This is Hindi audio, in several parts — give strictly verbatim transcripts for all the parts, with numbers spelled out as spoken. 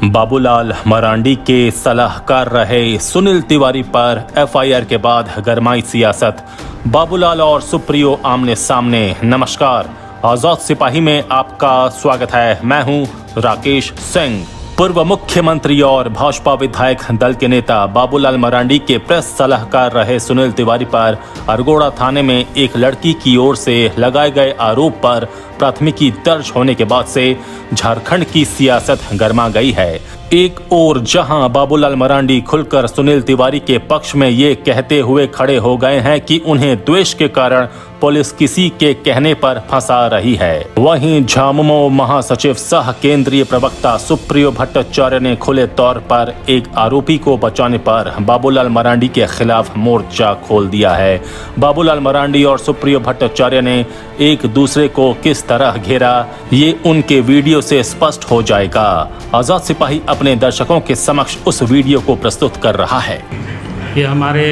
बाबूलाल मरांडी के सलाहकार रहे सुनील तिवारी पर एफ आई आर के बाद गरमाई सियासत। बाबूलाल और सुप्रियो आमने सामने। नमस्कार, आजाद सिपाही में आपका स्वागत है। मैं हूं राकेश सिंह। पूर्व मुख्यमंत्री और भाजपा विधायक दल के नेता बाबूलाल मरांडी के प्रेस सलाहकार रहे सुनील तिवारी पर अरगोड़ा थाने में एक लड़की की ओर से लगाए गए आरोप पर प्राथमिकी दर्ज होने के बाद से झारखंड की सियासत गर्मा गई है। एक ओर जहां बाबूलाल मरांडी खुलकर सुनील तिवारी के पक्ष में ये कहते हुए खड़े हो गए हैं कि उन्हें द्वेष के कारण पुलिस किसी के कहने पर फंसा रही है, वहीं झामुमो महासचिव सह केंद्रीय प्रवक्ता सुप्रियो भट्टाचार्य ने खुले तौर पर एक आरोपी को बचाने पर बाबूलाल मरांडी के खिलाफ मोर्चा खोल दिया है। बाबूलाल मरांडी और सुप्रियो भट्टाचार्य ने एक दूसरे को किस तरह घेरा, ये उनके वीडियो से स्पष्ट हो जाएगा। आजाद सिपाही अपने दर्शकों के समक्ष उस वीडियो को प्रस्तुत कर रहा है। ये हमारे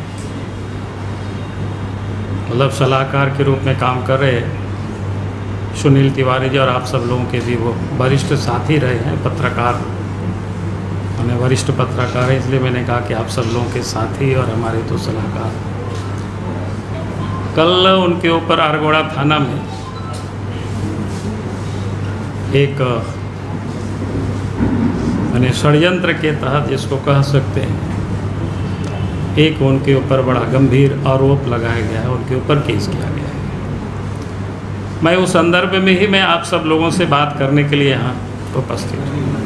मतलब सलाहकार के रूप में काम कर रहे सुनील तिवारी जी और आप सब लोगों के भी वो वरिष्ठ साथी रहे हैं, पत्रकार, उन्हें वरिष्ठ पत्रकार है, इसलिए मैंने कहा कि आप सब लोगों के साथी और हमारे तो सलाहकार। कल उनके ऊपर अरगोड़ा थाना में एक मैंने षड्यंत्र के तहत जिसको कह सकते हैं, एक उनके ऊपर बड़ा गंभीर आरोप लगाया गया है, उनके ऊपर केस किया गया है। मैं उस संदर्भ में ही मैं आप सब लोगों से बात करने के लिए यहाँ उपस्थित हूँ।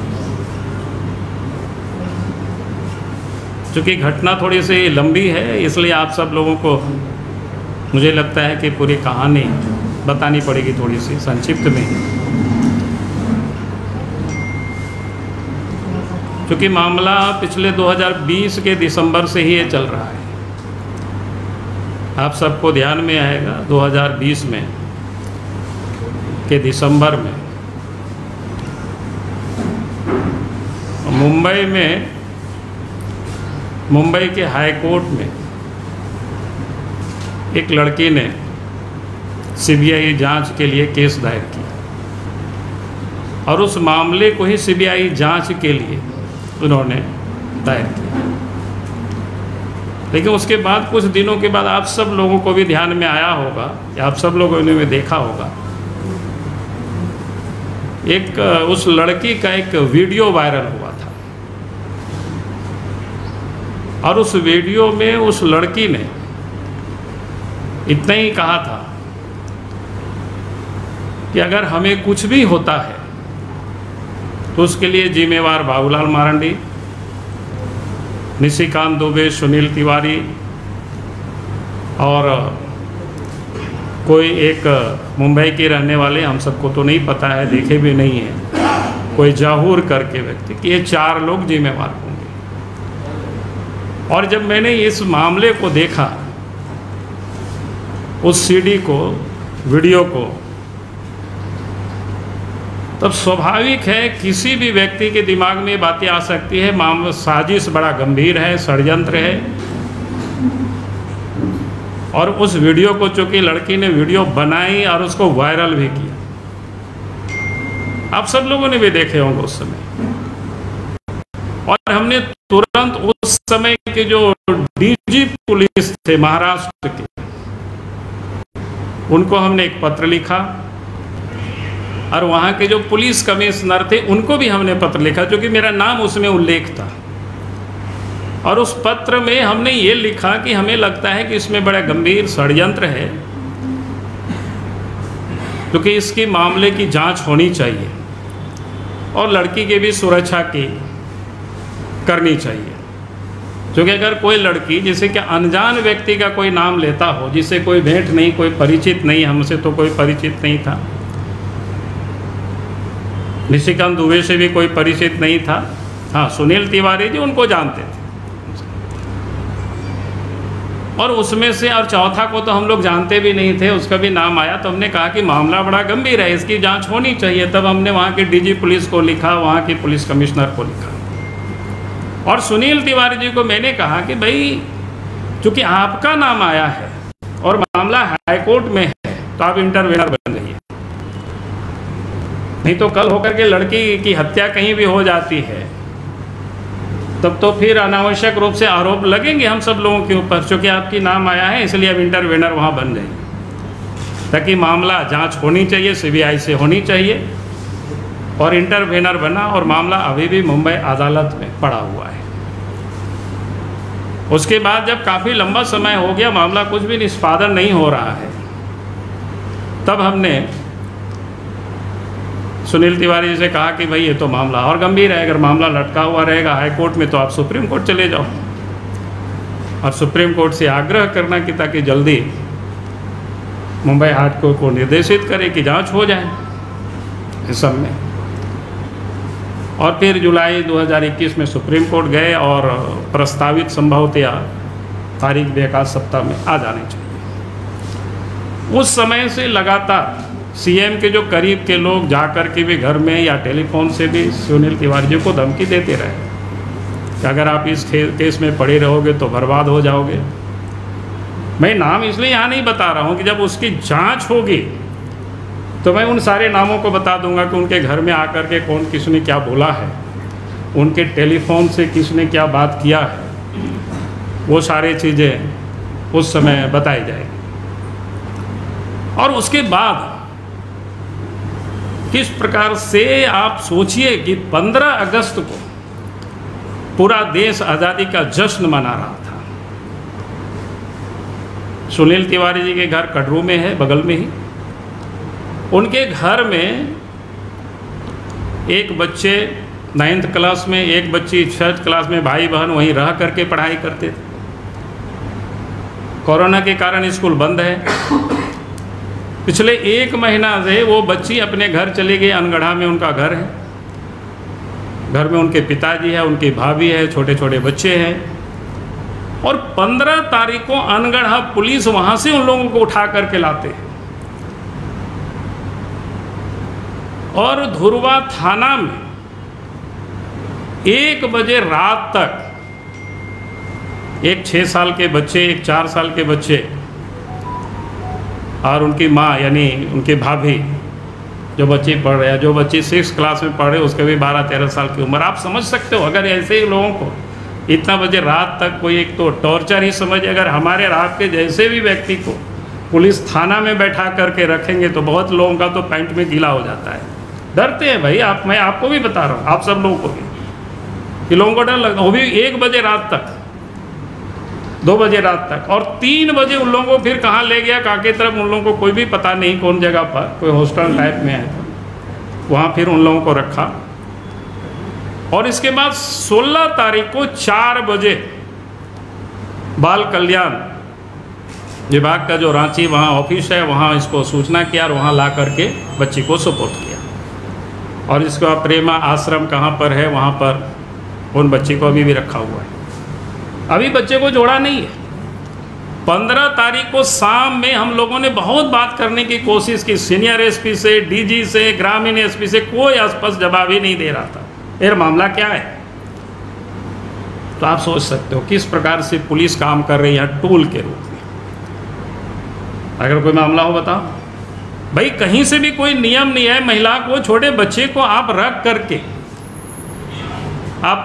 चूँकि घटना थोड़ी सी लंबी है, इसलिए आप सब लोगों को मुझे लगता है कि पूरी कहानी बतानी पड़ेगी थोड़ी सी संक्षिप्त में, क्योंकि मामला पिछले दो हज़ार बीस के दिसंबर से ही ये चल रहा है। आप सबको ध्यान में आएगा दो हज़ार बीस में के दिसंबर में मुंबई में मुंबई के हाई कोर्ट में एक लड़की ने सी बी आई जांच के लिए केस दायर किया और उस मामले को ही सी बी आई जांच के लिए उन्होंने दायर किया। लेकिन उसके बाद कुछ दिनों के बाद आप सब लोगों को भी ध्यान में आया होगा या आप सब लोगों ने देखा होगा, एक उस लड़की का एक वीडियो वायरल हुआ था और उस वीडियो में उस लड़की ने इतना ही कहा था कि अगर हमें कुछ भी होता है तो उसके लिए जिम्मेवार बाबूलाल मरांडी, निशिकांत दुबे, सुनील तिवारी और कोई एक मुंबई के रहने वाले, हम सबको तो नहीं पता है, देखे भी नहीं है, कोई जहूर करके व्यक्ति, कि ये चार लोग जिम्मेवार होंगे। और जब मैंने इस मामले को देखा, उस सीडी को, वीडियो को, तब स्वाभाविक है किसी भी व्यक्ति के दिमाग में ये बातें आ सकती है, मामला साजिश बड़ा गंभीर है, षड्यंत्र है। और उस वीडियो को चूंकि लड़की ने वीडियो बनाई और उसको वायरल भी किया, आप सब लोगों ने भी देखे होंगे उस समय। और हमने तुरंत उस समय के जो डी जी पुलिस थे महाराष्ट्र के, उनको हमने एक पत्र लिखा और वहाँ के जो पुलिस कमिश्नर थे उनको भी हमने पत्र लिखा, जो कि मेरा नाम उसमें उल्लेख था। और उस पत्र में हमने ये लिखा कि हमें लगता है कि इसमें बड़ा गंभीर षड्यंत्र है, क्योंकि इसकी मामले की जांच होनी चाहिए और लड़की की भी सुरक्षा की करनी चाहिए। क्योंकि अगर कोई लड़की, जिसे कि अनजान व्यक्ति का कोई नाम लेता हो, जिसे कोई भेंट नहीं, कोई परिचित नहीं, हमसे तो कोई परिचित नहीं था, निशिकांत दुबे से भी कोई परिचित नहीं था, हाँ सुनील तिवारी जी उनको जानते थे, और उसमें से और चौथा को तो हम लोग जानते भी नहीं थे, उसका भी नाम आया। तो हमने कहा कि मामला बड़ा गंभीर है, इसकी जांच होनी चाहिए। तब हमने वहाँ के डी जी पुलिस को लिखा, वहाँ के पुलिस कमिश्नर को लिखा और सुनील तिवारी जी को मैंने कहा कि भाई चूँकि आपका नाम आया है और मामला हाईकोर्ट में है, तो आप इंटरवेनर बन रही है। नहीं तो कल होकर के लड़की की हत्या कहीं भी हो जाती है तब तो फिर अनावश्यक रूप से आरोप लगेंगे हम सब लोगों के ऊपर, क्योंकि आपकी नाम आया है इसलिए अब इंटरवेनर वहाँ बन जाएंगे। ताकि मामला जांच होनी चाहिए, सीबीआई से होनी चाहिए, और इंटरवेनर बना और मामला अभी भी मुंबई अदालत में पड़ा हुआ है। उसके बाद जब काफ़ी लंबा समय हो गया, मामला कुछ भी निष्पादन नहीं हो रहा है, तब हमने सुनील तिवारी जी से कहा कि भाई ये तो मामला और गंभीर है, अगर मामला लटका हुआ रहेगा हाई कोर्ट में तो आप सुप्रीम कोर्ट चले जाओ और सुप्रीम कोर्ट से आग्रह करना कि ताकि जल्दी मुंबई हाई कोर्ट को निर्देशित करे कि जांच हो जाए इस सब में। और फिर जुलाई दो हज़ार इक्कीस में सुप्रीम कोर्ट गए और प्रस्तावित संभवतया तारीख भी एक आध सप्ताह में आ जानी चाहिए। उस समय से लगातार सीएम के जो करीब के लोग जाकर के भी घर में या टेलीफोन से भी सुनील तिवारी जी को धमकी देते रहे कि अगर आप इस केस में पड़े रहोगे तो बर्बाद हो जाओगे। मैं नाम इसलिए यहाँ नहीं बता रहा हूँ कि जब उसकी जांच होगी तो मैं उन सारे नामों को बता दूंगा कि उनके घर में आकर के कौन किसने क्या बोला है, उनके टेलीफोन से किसने क्या बात किया है, वो सारी चीज़ें उस समय बताई जाएगी। और उसके बाद किस प्रकार से आप सोचिए कि पंद्रह अगस्त को पूरा देश आज़ादी का जश्न मना रहा था। सुनील तिवारी जी के घर कटरू में है, बगल में ही। उनके घर में एक बच्चे नाइन्थ क्लास में, एक बच्ची छठ क्लास में, भाई बहन वहीं रह करके पढ़ाई करते थे। कोरोना के कारण स्कूल बंद है। पिछले एक महीना से वो बच्ची अपने घर चली गई। अनगढ़ा में उनका घर है, घर में उनके पिताजी है, उनकी भाभी है, छोटे छोटे बच्चे हैं। और पंद्रह तारीख को अनगढ़ा पुलिस वहाँ से उन लोगों को उठा करके लाते हैं और धुरवा थाना में एक बजे रात तक एक छः साल के बच्चे, एक चार साल के बच्चे और उनकी माँ यानी उनकी भाभी, जो बच्ची पढ़ रहे हैं, जो बच्ची सिक्स क्लास में पढ़ रहे, उसके भी बारह तेरह साल की उम्र। आप समझ सकते हो अगर ऐसे ही लोगों को इतना बजे रात तक कोई, एक तो टॉर्चर ही समझ, अगर हमारे रात के जैसे भी व्यक्ति को पुलिस थाना में बैठा करके रखेंगे तो बहुत लोगों का तो पैंट में गीला हो जाता है। डरते हैं भाई, आप, मैं आपको भी बता रहा हूँ, आप सब लोगों को भी, कि लोगों को डर लगता, वो भी एक बजे रात तक, दो बजे रात तक। और तीन बजे उन लोगों को फिर कहाँ ले गया, काके तरफ, उन लोगों को कोई भी पता नहीं कौन जगह पर, कोई हॉस्टल टाइप में है, वहाँ फिर उन लोगों को रखा। और इसके बाद सोलह तारीख को चार बजे बाल कल्याण विभाग का जो रांची वहाँ ऑफिस है, वहाँ इसको सूचना किया और वहाँ ला करके बच्ची को सुपुर्द किया। और इसके बाद प्रेमा आश्रम कहाँ पर है, वहाँ पर उन बच्ची को अभी भी रखा हुआ है। अभी बच्चे को जोड़ा नहीं है। पंद्रह तारीख को शाम में हम लोगों ने बहुत बात करने की कोशिश की, सीनियर एसपी से, डीजी से, ग्रामीण एसपी से, कोई स्पष्ट जवाब ही नहीं दे रहा था यार मामला क्या है। तो आप सोच सकते हो किस प्रकार से पुलिस काम कर रही है टूल के रूप में। अगर कोई मामला हो बताओ भाई, कहीं से भी कोई नियम नहीं है। महिला को, छोटे बच्चे को आप रख करके आप,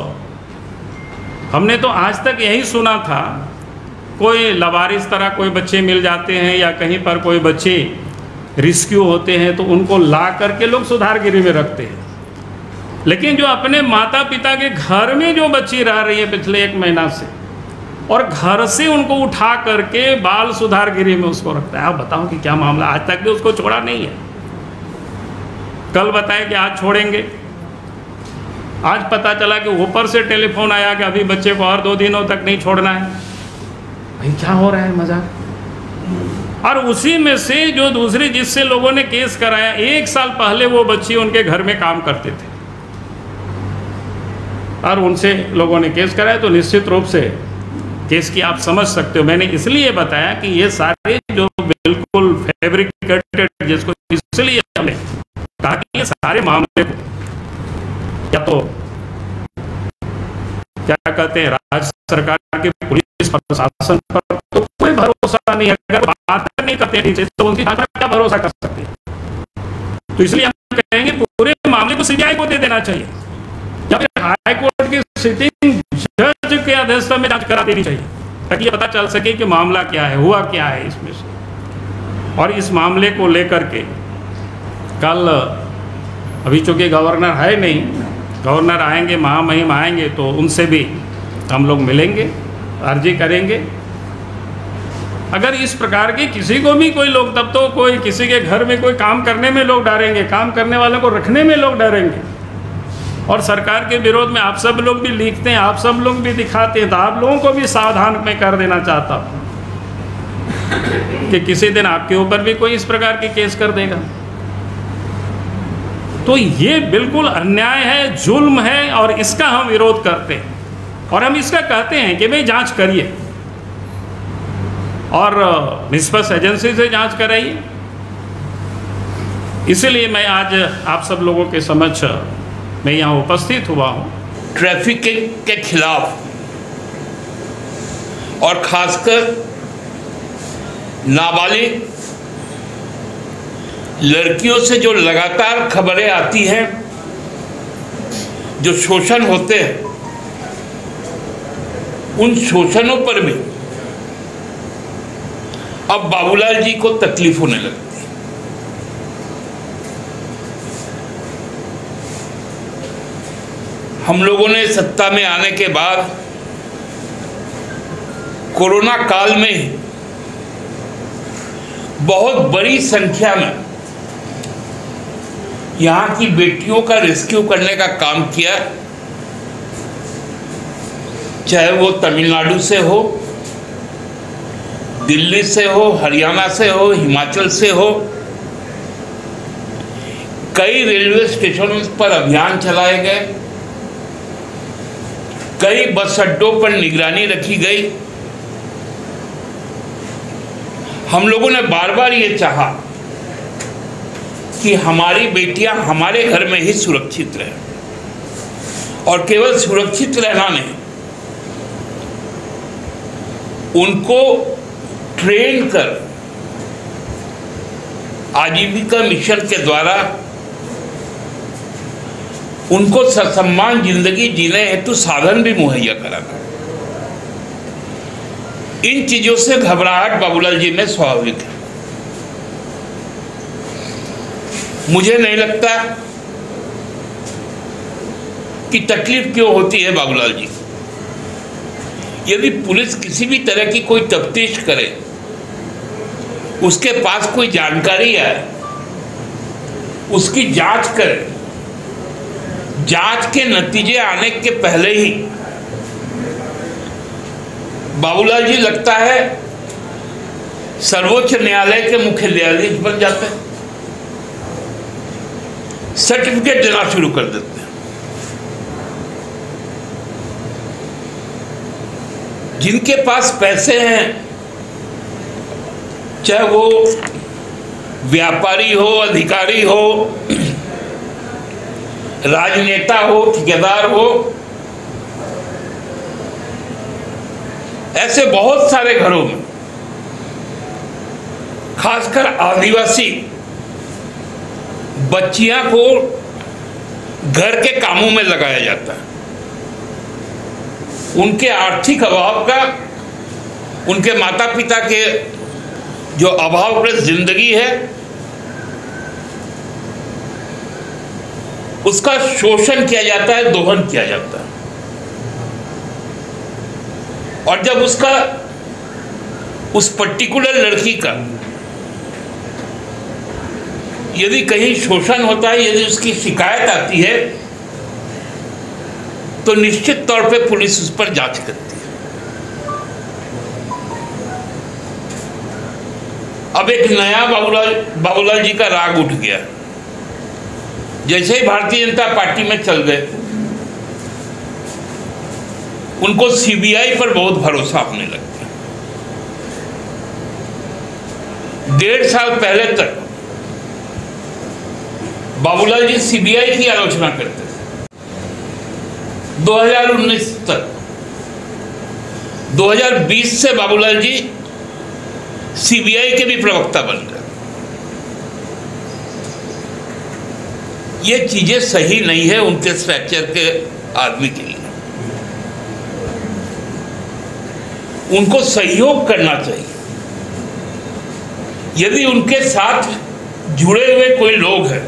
हमने तो आज तक यही सुना था, कोई लवारिस तरह कोई बच्चे मिल जाते हैं या कहीं पर कोई बच्चे रिस्क्यू होते हैं तो उनको ला करके लोग सुधारगिरी में रखते हैं। लेकिन जो अपने माता पिता के घर में जो बच्ची रह रही है पिछले एक महीना से, और घर से उनको उठा करके बाल सुधारगिरी में उसको रखता है। आप बताओ कि क्या मामला, आज तक भी उसको छोड़ा नहीं है। कल बताए कि आज छोड़ेंगे, आज पता चला कि ऊपर से टेलीफोन आया कि अभी बच्चे को और दो दिनों तक नहीं छोड़ना है। भाई क्या हो रहा है मजाक। और उसी में से जो दूसरी जिससे लोगों ने केस कराया, एक साल पहले वो बच्ची उनके घर में काम करते थे और उनसे लोगों ने केस कराया। तो निश्चित रूप से केस की आप समझ सकते हो। मैंने इसलिए बताया कि ये सारे जो बिल्कुल फैब्रिकेटेड, जिसको इसलिए हमने कहा कि ये सारे मामले को या तो क्या कहते हैं, राज्य सरकार के पुलिस प्रशासन पर तो कोई भरोसा नहीं है। अगर बात नहीं करते ठीक से तो उनकी जांच पर क्या भरोसा कर सकते हैं। तो इसलिए हम कहेंगे पूरे मामले को सीबीआई को दे देना चाहिए, या फिर हाई कोर्ट की सिटिंग जज के अध्यक्षता में जांच करा देनी चाहिए, ताकि ये पता चल सके कि मामला क्या है, हुआ क्या है इसमें से। और इस मामले को लेकर के कल, अभी चूंकि गवर्नर है नहीं, गवर्नर आएंगे, महामहिम आएंगे, तो उनसे भी हम लोग मिलेंगे, अर्जी करेंगे। अगर इस प्रकार की किसी को भी कोई लोग, तब तो कोई किसी के घर में कोई काम करने में लोग डरेंगे, काम करने वालों को रखने में लोग डरेंगे। और सरकार के विरोध में आप सब लोग भी लिखते हैं, आप सब लोग भी दिखाते हैं, तो आप लोगों को भी सावधान में कर देना चाहता हूँ कि किसी दिन आपके ऊपर भी कोई इस प्रकार की केस कर देगा। तो ये बिल्कुल अन्याय है, जुल्म है, और इसका हम विरोध करते हैं। और हम इसका कहते हैं कि भाई जांच करिए और निष्पक्ष एजेंसी से जांच कराइए। इसीलिए मैं आज आप सब लोगों के समक्ष मैं यहाँ उपस्थित हुआ हूँ। ट्रैफिकिंग के खिलाफ और खासकर नाबालिग लड़कियों से जो लगातार खबरें आती हैं, जो शोषण होते हैं, उन शोषणों पर भी अब बाबूलाल जी को तकलीफ होने लगती है। हम लोगों ने सत्ता में आने के बाद कोरोना काल में बहुत बड़ी संख्या में यहाँ की बेटियों का रेस्क्यू करने का काम किया, चाहे वो तमिलनाडु से हो, दिल्ली से हो, हरियाणा से हो, हिमाचल से हो। कई रेलवे स्टेशनों पर अभियान चलाए गए, कई बस अड्डों पर निगरानी रखी गई। हम लोगों ने बार बार ये चाहा कि हमारी बेटियां हमारे घर में ही सुरक्षित रहें, और केवल सुरक्षित रहना नहीं, उनको ट्रेन कर आजीविका मिशन के द्वारा उनको ससम्मान जिंदगी जीने हेतु साधन भी मुहैया कराना। इन चीजों से घबराहट बाबूलाल जी में स्वाभाविक है। मुझे नहीं लगता कि तकलीफ क्यों होती है बाबूलाल जी। यदि पुलिस किसी भी तरह की कोई तफ्तीश करे, उसके पास कोई जानकारी आए, उसकी जांच करे, जांच के नतीजे आने के पहले ही बाबूलाल जी लगता है सर्वोच्च न्यायालय के मुख्य न्यायाधीश बन जाते हैं, सर्टिफिकेट देना शुरू कर देते हैं। जिनके पास पैसे हैं, चाहे वो व्यापारी हो, अधिकारी हो, राजनेता हो, ठेकेदार हो, ऐसे बहुत सारे घरों में, खासकर आदिवासी बच्चियां को घर के कामों में लगाया जाता है। उनके आर्थिक अभाव का, उनके माता पिता के जो अभावग्रस्त जिंदगी है, उसका शोषण किया जाता है, दोहन किया जाता है। और जब उसका, उस पर्टिकुलर लड़की का यदि कहीं शोषण होता है, यदि उसकी शिकायत आती है, तो निश्चित तौर पे पुलिस उस पर जांच करती है। अब एक नया बाबूलाल बाबूलाल जी का राग उठ गया। जैसे ही भारतीय जनता पार्टी में चल गए, उनको सीबीआई पर बहुत भरोसा होने लग गया। डेढ़ साल पहले तक बाबूलाल जी सीबीआई की आलोचना करते थे। दो हज़ार उन्नीस तक, दो हज़ार बीस से बाबूलाल जी सीबीआई के भी प्रवक्ता बन गए। ये चीज़ें सही नहीं है उनके स्ट्रक्चर के आदमी के लिए। उनको सहयोग करना चाहिए। यदि उनके साथ जुड़े हुए कोई लोग हैं,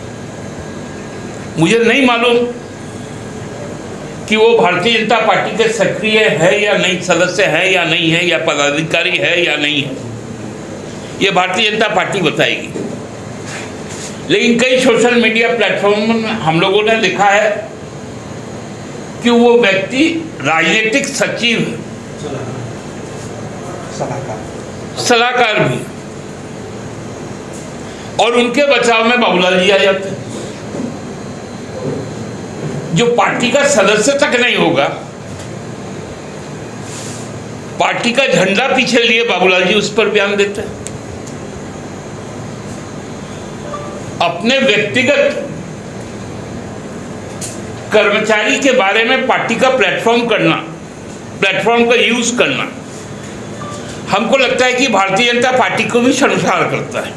मुझे नहीं मालूम कि वो भारतीय जनता पार्टी के सक्रिय है या नहीं, सदस्य है या नहीं है, या पदाधिकारी है या नहीं है, ये भारतीय जनता पार्टी बताएगी। लेकिन कई सोशल मीडिया प्लेटफॉर्म में हम लोगों ने देखा है कि वो व्यक्ति राजनीतिक सचिव है, सलाहकार सलाहकार भी, और उनके बचाव में बाबूलाल जी आ जाते हैं। जो पार्टी का सदस्य तक नहीं होगा, पार्टी का झंडा पीछे लिए बाबूलाल जी उस पर बयान देते हैं। अपने व्यक्तिगत कर्मचारी के बारे में पार्टी का प्लेटफॉर्म करना, प्लेटफॉर्म का यूज करना, हमको लगता है कि भारतीय जनता पार्टी को भी शर्मसार करता है।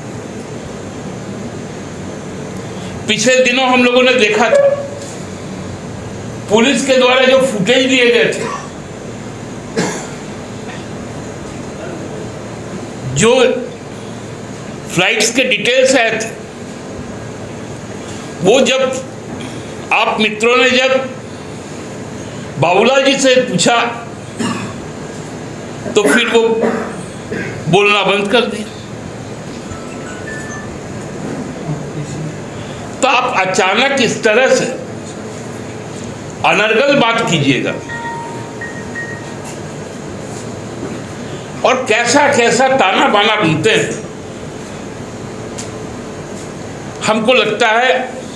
पिछले दिनों हम लोगों ने देखा था पुलिस के द्वारा जो फुटेज दिए गए थे, जो फ्लाइट्स के डिटेल्स आए थे, वो जब आप मित्रों ने जब बाबूलाल जी से पूछा तो फिर वो बोलना बंद कर दिया। तो आप अचानक इस तरह से अनर्गल बात कीजिएगा और कैसा कैसा ताना बाना बुनते हैं। हमको लगता है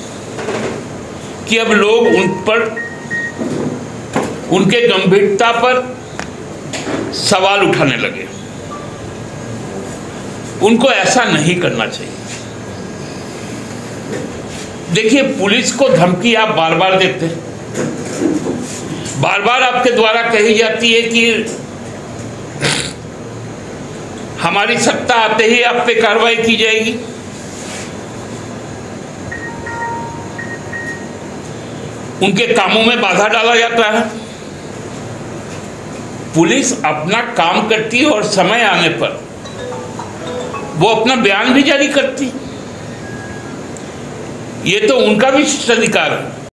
कि अब लोग उन पर, उनके गंभीरता पर सवाल उठाने लगे। उनको ऐसा नहीं करना चाहिए। देखिए, पुलिस को धमकी आप बार बार देते हैं, बार बार आपके द्वारा कही जाती है कि हमारी सत्ता आते ही आप पे कार्रवाई की जाएगी। उनके कामों में बाधा डाला जाता है। पुलिस अपना काम करती है और समय आने पर वो अपना बयान भी जारी करती है। ये तो उनका भी अधिकार है।